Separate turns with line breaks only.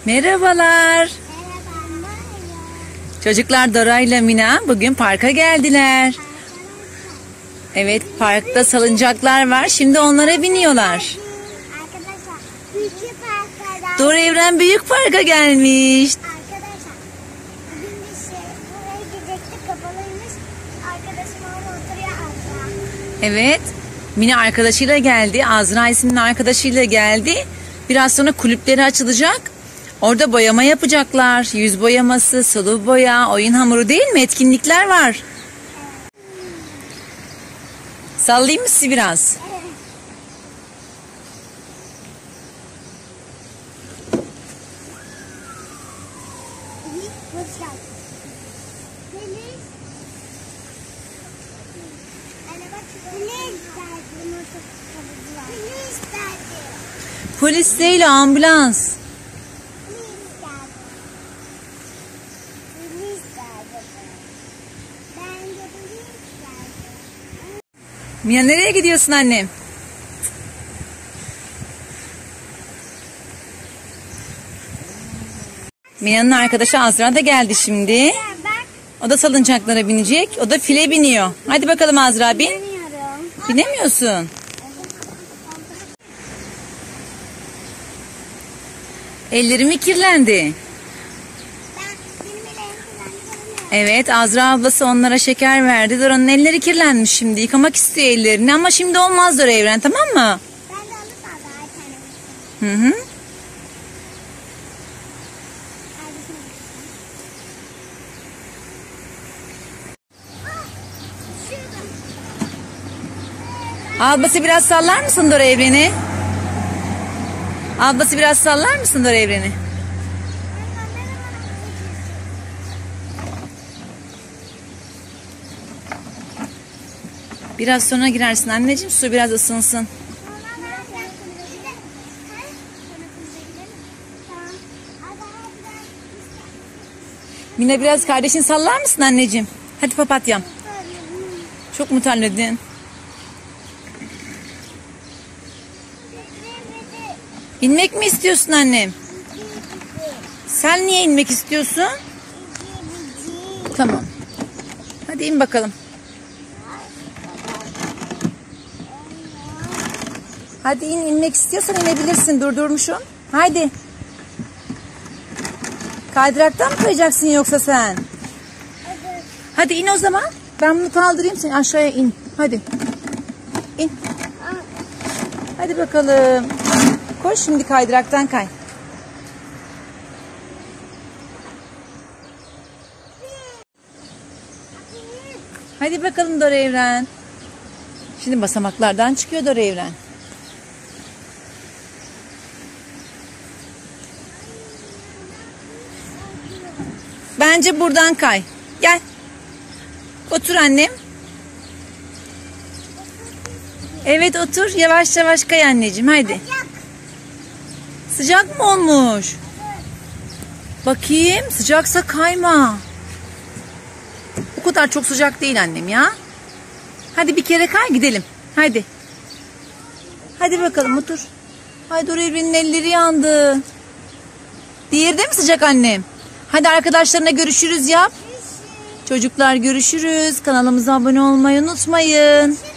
Merhabalar. Çocuklar Dora ile Mina bugün parka geldiler. Evet, parkta salıncaklar var. Şimdi onlara biniyorlar.
Arkadaşlar, büyük parklara...
Dora Evren büyük parka gelmiş.
Arkadaşlar, bugün biz buraya gidecektik, kapalıymış. Arkadaşım orada oturuyor Azra.
Evet, Mina arkadaşıyla geldi. Azra isimli arkadaşıyla geldi. Biraz sonra kulüpleri açılacak. Orada boyama yapacaklar. Yüz boyaması, sulu boya, oyun hamuru değil mi? Etkinlikler var. Sallayayım mı sizi biraz? Polis değil, ambulans. Mia, nereye gidiyorsun annem? Mia'nın arkadaşı Azra da geldi şimdi. O da salıncaklara binecek. O da file biniyor. Hadi bakalım Azra, bin. Binemiyorsun. Ellerimi kirlendi. Evet, Azra ablası onlara şeker verdi. Dora'nın elleri kirlenmiş şimdi. Yıkamak istiyor ellerini ama şimdi olmaz Dora Evren, tamam mı?
Ben de alıp aldım.
Hı hı. Ablası biraz sallar mısın Dora Evren'i? Ablası biraz sallar mısın Dora Evren'i? Biraz sonra girersin anneciğim, su biraz ısınsın. Mina, biraz kardeşini sallar mısın anneciğim? Hadi papatyam. Çok mu terledin? İnmek mi istiyorsun annem? Sen niye inmek istiyorsun? Tamam. Hadi in bakalım. Hadi in, inmek istiyorsan inebilirsin. Durdurmuşum. Haydi. Kaydıraktan mı kayacaksın yoksa sen? Hadi in o zaman. Ben bunu kaldırayım, sen aşağıya in. Hadi. İn. Hadi bakalım. Koş şimdi, kaydıraktan kay. Hadi bakalım Dora Evren. Şimdi basamaklardan çıkıyor Dora Evren. Bence buradan kay. Gel. Otur annem. Evet, otur. Yavaş yavaş kay anneciğim. Haydi. Sıcak mı olmuş? Bakayım. Sıcaksa kayma. O kadar çok sıcak değil annem ya. Hadi bir kere kay, gidelim. Haydi. Hadi bakalım, otur. Haydi, Dora Evren'in elleri yandı. Diğeri de mi sıcak annem? Hadi arkadaşlarına görüşürüz yap. Çocuklar görüşürüz. Kanalımıza abone olmayı unutmayın.